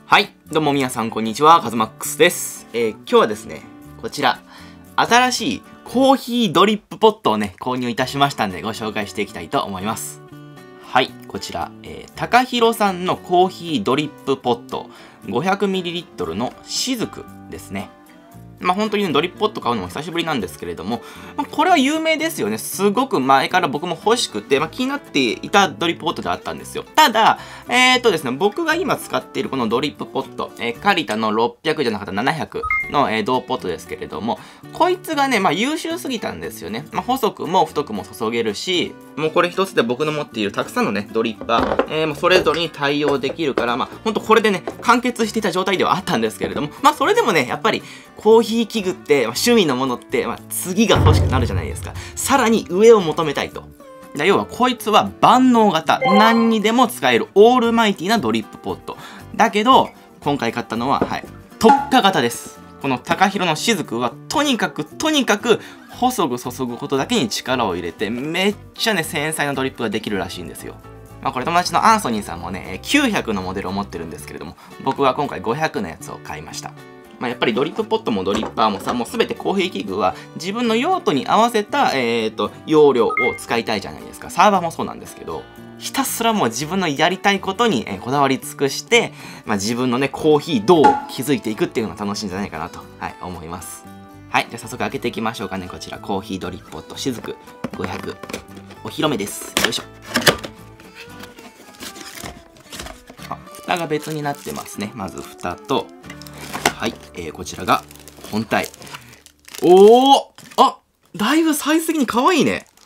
はい、どうも皆さんこんにちは、カズマックスです。今日はですね、こちら、新しいコーヒードリップポットをね、購入いたしましたんで、ご紹介していきたいと思います。はい、こちら、高弘さんのコーヒードリップポット、500ml のしずくですね。本当にね、ドリップポット買うのも久しぶりなんですけれども、これは有名ですよね。すごく前から僕も欲しくて、気になっていたドリップポットであったんですよ。ただ、ですね、僕が今使っているこのドリップポット、カリタの600じゃなかった700の、同ポットですけれども、こいつがね、優秀すぎたんですよね。細くも太くも注げるし、もうこれ一つで僕の持っているたくさんのね、ドリッパー、もうそれぞれに対応できるから、ほんとこれでね、完結していた状態ではあったんですけれども、それでもね、やっぱり、コーヒー器具って、趣味のものって、次が欲しくなるじゃないですか。さらに上を求めたいと。要はこいつは万能型。何にでも使えるオールマイティなドリップポット。だけど、今回買ったのは、特化型です。この高弘のしずくは、とにかく、細く注ぐことだけに力を入れて、めっちゃね、繊細なドリップができるらしいんですよ。これ友達のアンソニーさんもね、900のモデルを持ってるんですけれども、僕は今回500のやつを買いました。やっぱりドリップポットもドリッパーもさ、もうすべてコーヒー器具は自分の用途に合わせた、容量を使いたいじゃないですか。サーバーもそうなんですけど、ひたすらもう自分のやりたいことに、こだわり尽くして、自分のね、コーヒーどう築いていくっていうのが楽しいんじゃないかなと、思います。はい、じゃあ早速開けていきましょうかね。こちら、コーヒードリップポットしずく500。お披露目です。よいしょ。蓋が別になってますね。まず蓋と、はい、こちらが本体。おお、だいぶサイズ的に可愛いね。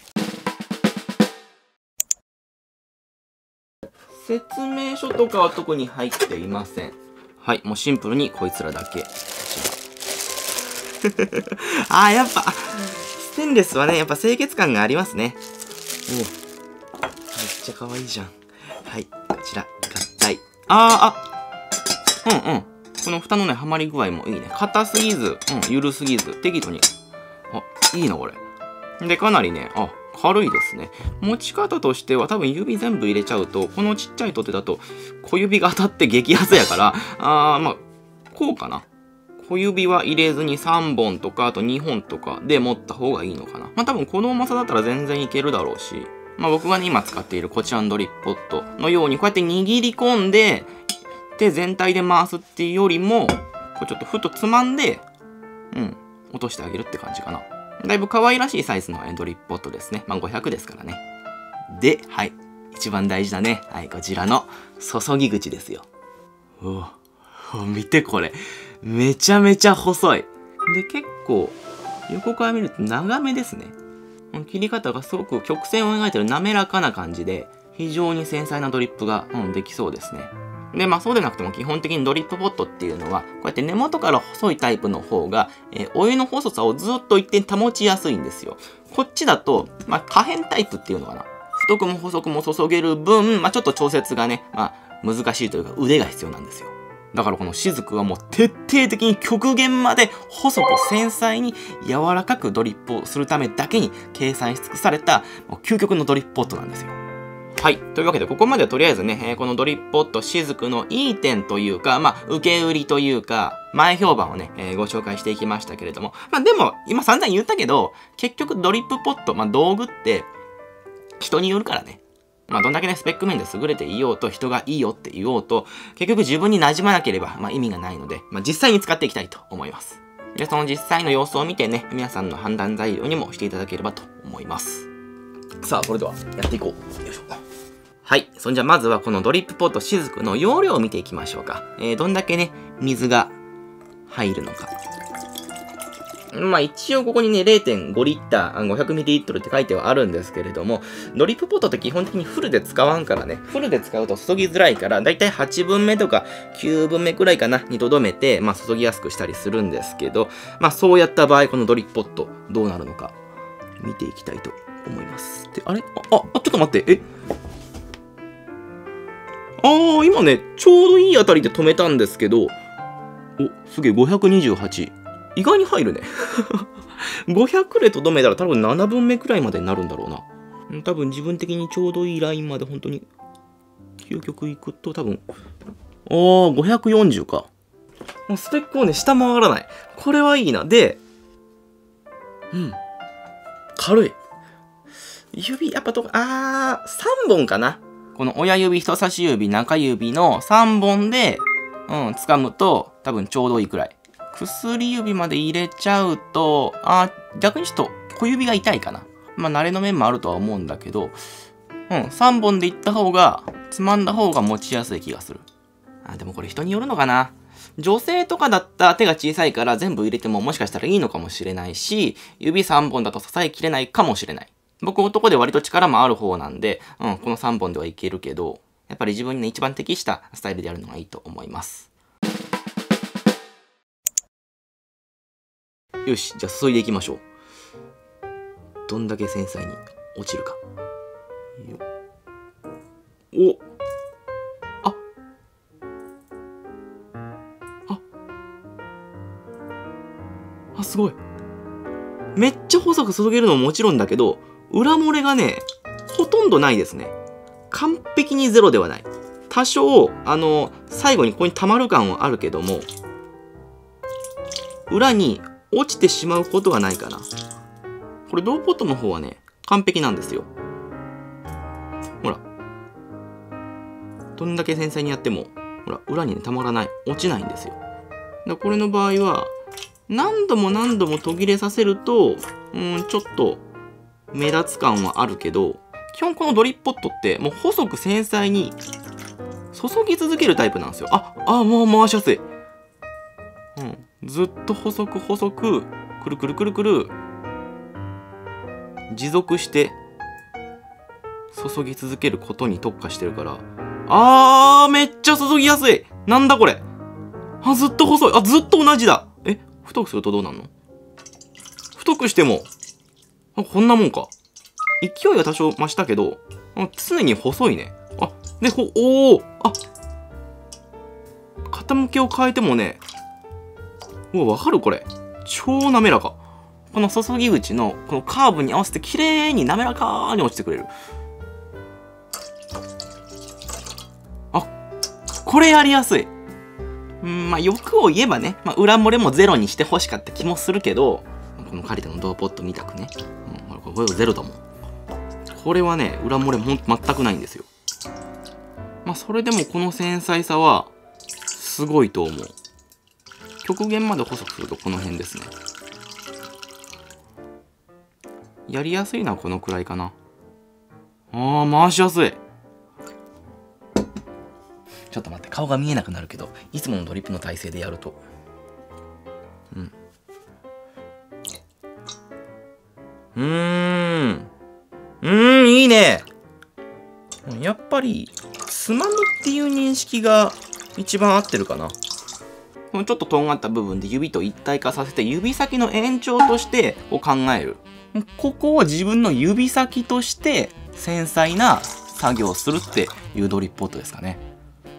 説明書とかは特に入っていません。はい、もうシンプルにこいつらだけ。こちら。やっぱ、ステンレスはね、やっぱ清潔感がありますね。おお、めっちゃ可愛いじゃん。はい、こちら、合体。この蓋のね、はまり具合もいいね。硬すぎず、ゆるすぎず、適度に。いいな、これ。で、かなりね、軽いですね。持ち方としては多分指全部入れちゃうと、このちっちゃい取っ手だと小指が当たって激アツやから、こうかな。小指は入れずに3本とか、あと2本とかで持った方がいいのかな。多分この重さだったら全然いけるだろうし、僕がね、今使っているこちらのドリップポットのように、こうやって握り込んで、で、全体で回すっていうよりも、こうちょっとふとつまんで、落としてあげるって感じかな。だいぶ可愛らしいサイズのドリップポットですね。500ですからね。で、一番大事だね。こちらの注ぎ口ですよ。見てこれ。めちゃめちゃ細い。で、結構、横から見ると長めですね。切り方がすごく曲線を描いてる滑らかな感じで、非常に繊細なドリップが、できそうですね。で、そうでなくても基本的にドリップポットっていうのは、こうやって根元から細いタイプの方が、お湯の細さをずっと一定に保ちやすいんですよ。こっちだと、可変タイプっていうのかな。太くも細くも注げる分、ちょっと調節がね、難しいというか腕が必要なんですよ。だからこのしずくはもう徹底的に極限まで細く繊細に柔らかくドリップをするためだけに計算し尽くされた、究極のドリップポットなんですよ。はい。というわけで、ここまではとりあえずね、このドリップポットしずくのいい点というか、受け売りというか、前評判をね、ご紹介していきましたけれども。でも、今散々言ったけど、結局ドリップポット、道具って、人によるからね。どんだけね、スペック面で優れていようと、人がいいよって言おうと、結局自分に馴染まなければ、意味がないので、実際に使っていきたいと思います。で、その実際の様子を見てね、皆さんの判断材料にもしていただければと思います。さあ、それでは、やっていこう。よいしょ。はい。そんじゃまずはこのドリップポットしずくの容量を見ていきましょうか。どんだけね、水が入るのか。一応ここにね、0.5 リッター、500ml って書いてはあるんですけれども、ドリップポットって基本的にフルで使わんからね、フルで使うと注ぎづらいから、だいたい8分目とか9分目くらいかな、にとどめて、注ぎやすくしたりするんですけど、そうやった場合、このドリップポット、どうなるのか、見ていきたいと思います。で、あれちょっと待って、今ね、ちょうどいいあたりで止めたんですけど、すげえ、528。意外に入るね。500でとどめたら多分7分目くらいまでになるんだろうな。多分自分的にちょうどいいラインまで本当に究極いくと多分おー、540か。もうスペックをね、下回らない。これはいいな。で、軽い。指、やっぱ3本かな。この親指、人差し指、中指の3本で、掴むと多分ちょうどいいくらい。薬指まで入れちゃうと、逆にちょっと小指が痛いかな。まあ、慣れの面もあるとは思うんだけど、3本でいった方が、つまんだ方が持ちやすい気がする。でもこれ人によるのかな。女性とかだったら手が小さいから全部入れてももしかしたらいいのかもしれないし、指3本だと支えきれないかもしれない。僕男で割と力もある方なんで、この3本ではいけるけど、やっぱり自分にね、一番適したスタイルでやるのがいいと思います。よし、じゃあ注いでいきましょう。どんだけ繊細に落ちるか。すごい。めっちゃ細く注げるのももちろんだけど、裏漏れがね、ほとんどないですね。完璧にゼロではない。多少、最後にここに溜まる感はあるけども、裏に落ちてしまうことはないかな。これ、ドーポットの方はね、完璧なんですよ。ほら。どんだけ繊細にやっても、ほら、裏にね、溜まらない。落ちないんですよ。これの場合は、何度も何度も途切れさせると、ちょっと目立つ感はあるけど、基本このドリップポットってもう細く繊細に注ぎ続けるタイプなんですよ。もう回しやすい。ずっと細く細く、くるくるくるくる、持続して注ぎ続けることに特化してるから、めっちゃ注ぎやすい。なんだこれ。ずっと細い。ずっと同じだ。太くするとどうなんの？太くしても、こんなもんか。勢いは多少増したけど、常に細いね。で、傾きを変えてもね、わかるこれ。超滑らか。この注ぎ口のこのカーブに合わせて綺麗に滑らかに落ちてくれる。これやりやすい。欲を言えばね、裏漏れもゼロにして欲しかった気もするけど、このカリタのドーポット見たくね。これゼロだもん。これはね、裏漏れ全くないんですよ。それでもこの繊細さは、すごいと思う。極限まで細くするとこの辺ですね。やりやすいのはこのくらいかな。回しやすい。ちょっと待って、顔が見えなくなるけど、いつものドリップの体勢でやると。いいね。やっぱり、つまみっていう認識が一番合ってるかな。ちょっととんがった部分で指と一体化させて、指先の延長として考える。ここを自分の指先として繊細な作業をするっていうドリップポットですかね。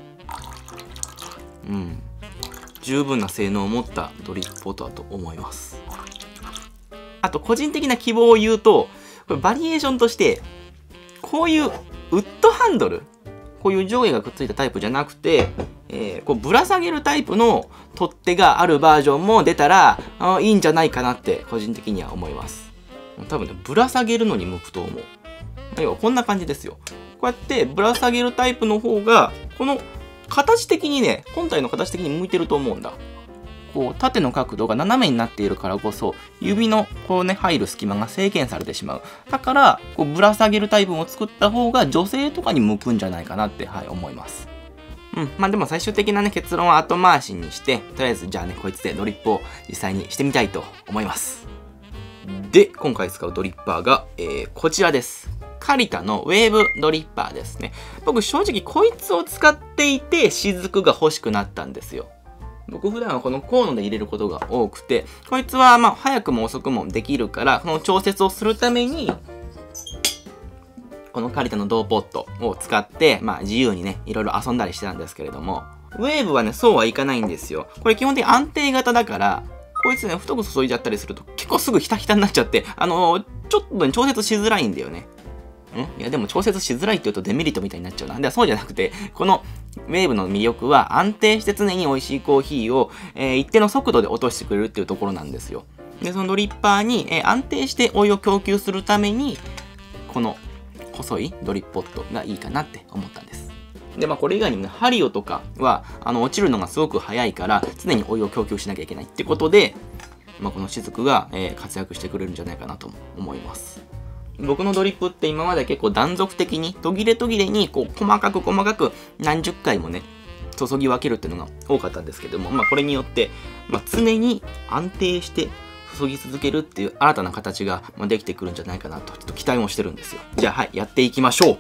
十分な性能を持ったドリップポットだと思います。あと個人的な希望を言うと、これバリエーションとしてこういうウッドハンドル、こういう上下がくっついたタイプじゃなくて、こうぶら下げるタイプの取っ手があるバージョンも出たらいいんじゃないかなって個人的には思います。多分ね、ぶら下げるのに向くと思う。要はこんな感じですよ。こうやってぶら下げるタイプの方がこの形的にね、本体の形的に向いてると思うんだ。こう縦の角度が斜めになっているからこそ、指のこうね、入る隙間が制限されてしまう。だから、こうぶら下げるタイプを作った方が女性とかに向くんじゃないかなって、思います。でも最終的なね、結論は後回しにして、とりあえずじゃあね、こいつでドリップを実際にしてみたいと思います。で、今回使うドリッパーが、こちらです。カリタのウェーブドリッパーですね。僕正直こいつを使っていて雫が欲しくなったんですよ。僕普段はこのコードで入れることが多くて、こいつは早くも遅くもできるから、この調節をするために、このカリタのドーポットを使って、自由にね、いろいろ遊んだりしてたんですけれども、ウェーブはね、そうはいかないんですよ。これ基本的に安定型だから、こいつね、太く注いじゃったりすると結構すぐヒタヒタになっちゃって、ちょっとね、調節しづらいんだよね。いやでも調節しづらいって言うとデメリットみたいになっちゃうな。ではそうじゃなくて、このウェーブの魅力は安定して常に美味しいコーヒーを、一定の速度で落としてくれるっていうところなんですよ。で、そのドリッパーに、安定してお湯を供給するために、この細いドリップポットがいいかなって思ったんです。で、これ以外にもね、ハリオとかは、落ちるのがすごく早いから、常にお湯を供給しなきゃいけないってことで、この雫が、活躍してくれるんじゃないかなと思います。僕のドリップって今まで結構断続的に、途切れ途切れに、こう、細かく何十回もね、注ぎ分けるっていうのが多かったんですけども、これによって、常に安定して注ぎ続けるっていう新たな形ができてくるんじゃないかなと、ちょっと期待もしてるんですよ。じゃあ、はい、やっていきましょう。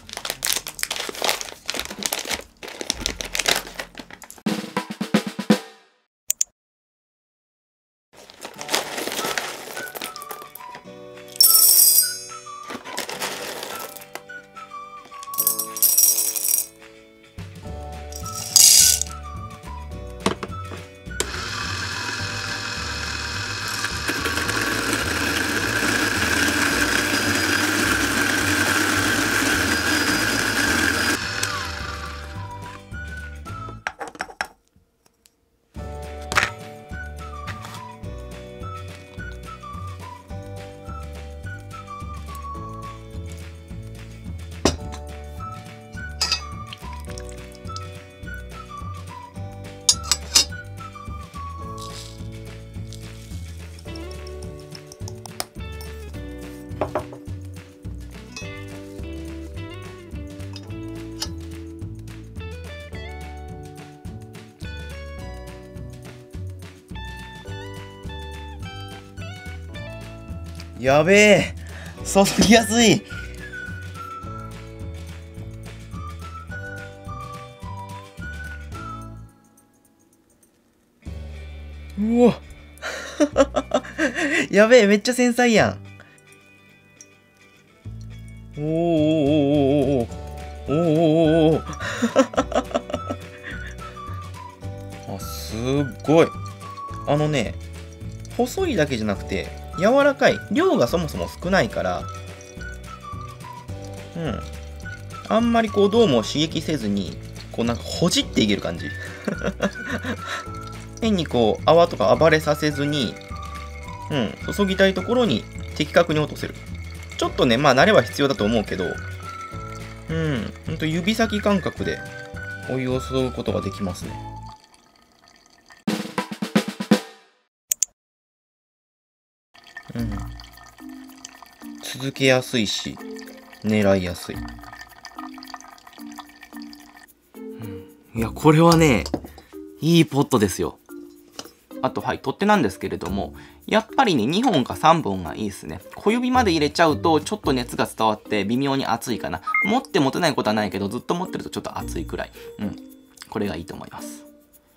やべえ、注ぎやすい。うわやべえ、めっちゃ繊細やん。おーおーおーおーおーおーおーあ、すっごい。細いだけじゃなくて柔らかい。量がそもそも少ないから、あんまりこうどうも刺激せずに、こうなんかほじっていける感じ。変にこう泡とか暴れさせずに、注ぎたいところに的確に落とせる。ちょっとね、慣れは必要だと思うけど、ほんと指先感覚でお湯を注ぐことができますね。続けやすいし、狙いやすい。 いや、これはね、いいポットですよ。あと、はい、取っ手なんですけれども、やっぱりね、2本か3本がいいですね。小指まで入れちゃうと、ちょっと熱が伝わって微妙に熱いかな。持って持てないことはないけど、ずっと持ってるとちょっと熱いくらい。これがいいと思います。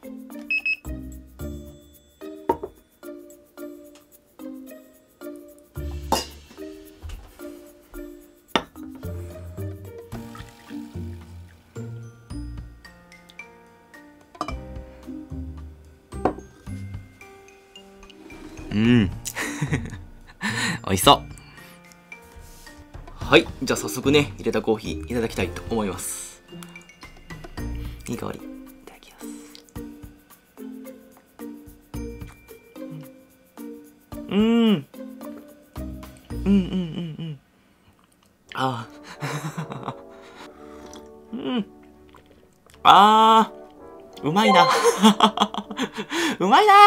美味しそう。はい、じゃあ早速ね、入れたコーヒーいただきたいと思います。いい香り。いただきます。ああー、うまいな。うまいな。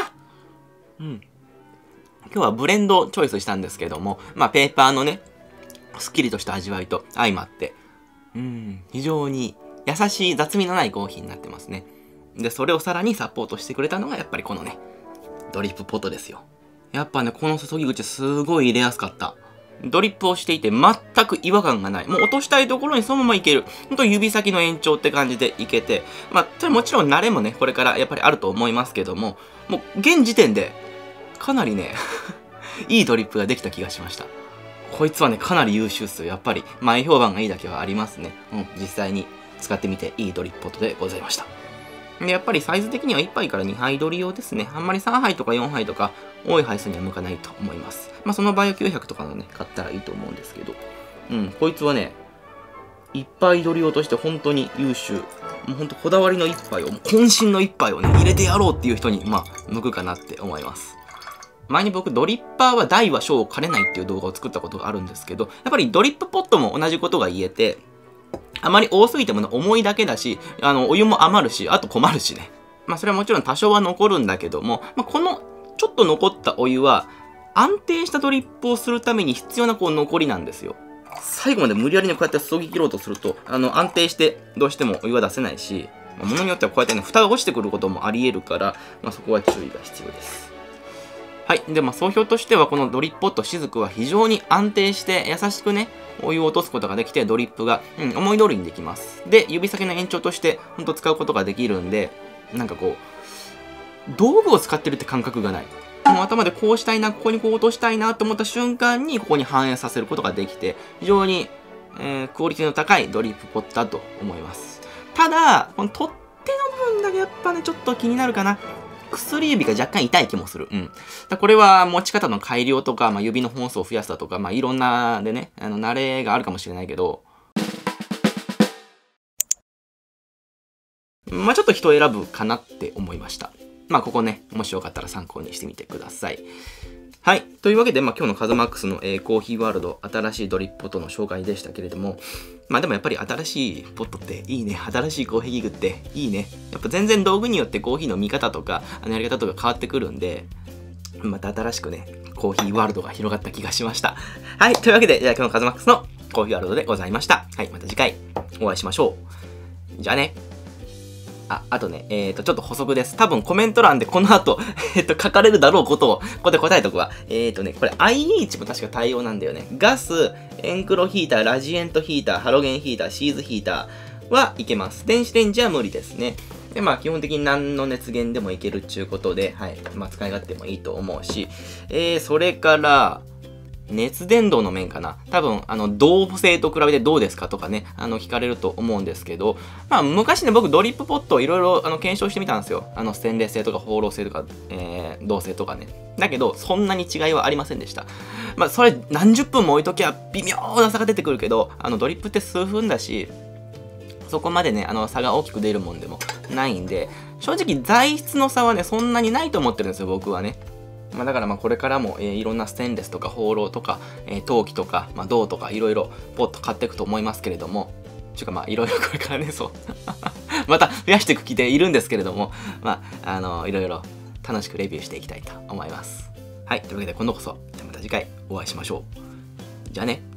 今日はブレンドチョイスしたんですけども、ペーパーのね、すっきりとした味わいと相まって、非常に優しい雑味のないコーヒーになってますね。で、それをさらにサポートしてくれたのがやっぱりこのね、ドリップポットですよ。やっぱね、この注ぎ口すごい入れやすかった。ドリップをしていて全く違和感がない。もう落としたいところにそのままいける。ほんと指先の延長って感じでいけて。もちろん慣れもね、これからやっぱりあると思いますけども、もう現時点でかなりね、いいドリップができた気がしました。こいつはね、かなり優秀っすよ。やっぱり前評判がいいだけはありますね。実際に使ってみていいドリップポットでございました。で、やっぱりサイズ的には1杯から2杯取り用ですね。あんまり3杯とか4杯とか多い杯数には向かないと思います。その場合は900とかのね、買ったらいいと思うんですけど。こいつはね、 一杯取り用として本当に優秀。もう本当こだわりの一杯を、渾身の一杯をね、入れてやろうっていう人に、向くかなって思います。前に僕、ドリッパーは大は小を兼ねないっていう動画を作ったことがあるんですけど、やっぱりドリップポットも同じことが言えて、あまり多すぎてもね、重いだけだし、お湯も余るし、あと困るしね。それはもちろん多少は残るんだけども、このちょっと残ったお湯は、安定したドリップをするために必要な残りなんですよ。最後まで無理やりにこうやって注ぎ切ろうとすると、安定してどうしてもお湯は出せないし、ものによってはこうやってね、蓋が落ちてくることもあり得るから、そこは注意が必要です。はい。で、総評としては、このドリップポットしずくは非常に安定して優しくね、お湯を落とすことができて、ドリップが、思い通りにできます。で、指先の延長として、ほんと使うことができるんで、なんかこう、道具を使ってるって感覚がない。もう頭でこうしたいな、ここにこう落としたいなと思った瞬間に、ここに反映させることができて、非常に、クオリティの高いドリップポットだと思います。ただ、この取っ手の部分だけやっぱね、ちょっと気になるかな。薬指が若干痛い気もする。これは持ち方の改良とか、指の本数を増やすだとか、いろんなでね、慣れがあるかもしれないけど、ちょっと人を選ぶかなって思いました。ここね、もしよかったら参考にしてみてください。はい。というわけで、今日のカズマックスの、コーヒーワールド、新しいドリップポットの紹介でしたけれども、でもやっぱり新しいポットっていいね。新しいコーヒー器具っていいね。やっぱ全然道具によってコーヒーの見方とか、やり方とか変わってくるんで、また新しくね、コーヒーワールドが広がった気がしました。はい。というわけで、じゃあ今日のカズマックスのコーヒーワールドでございました。はい。また次回お会いしましょう。じゃあね。あとね、ちょっと補足です。多分コメント欄でこの後、書かれるだろうことを、ここで答えとくわ。これ IH も確か対応なんだよね。ガス、エンクロヒーター、ラジエントヒーター、ハロゲンヒーター、シーズヒーターはいけます。電子レンジは無理ですね。で、基本的に何の熱源でもいけるっちゅうことで、はい。使い勝手もいいと思うし、それから、熱伝導の面かな。多分、銅性と比べてどうですかとかね、聞かれると思うんですけど、昔ね、僕、ドリップポットをいろいろ、検証してみたんですよ。ステンレス製とか、ホーロー製とか、銅製とかね。だけど、そんなに違いはありませんでした。それ、何十分も置いときゃ、微妙な差が出てくるけど、ドリップって数分だし、そこまでね、差が大きく出るもんでもないんで、正直、材質の差はね、そんなにないと思ってるんですよ、僕はね。だからこれからも、いろんなステンレスとかホーローとか、陶器とか、銅とかいろいろポット買っていくと思いますけれども、いろいろこれからね、そう。また増やしていく気でいるんですけれども、いろいろ楽しくレビューしていきたいと思います。はい。というわけで今度こそ、また次回お会いしましょう。じゃあね。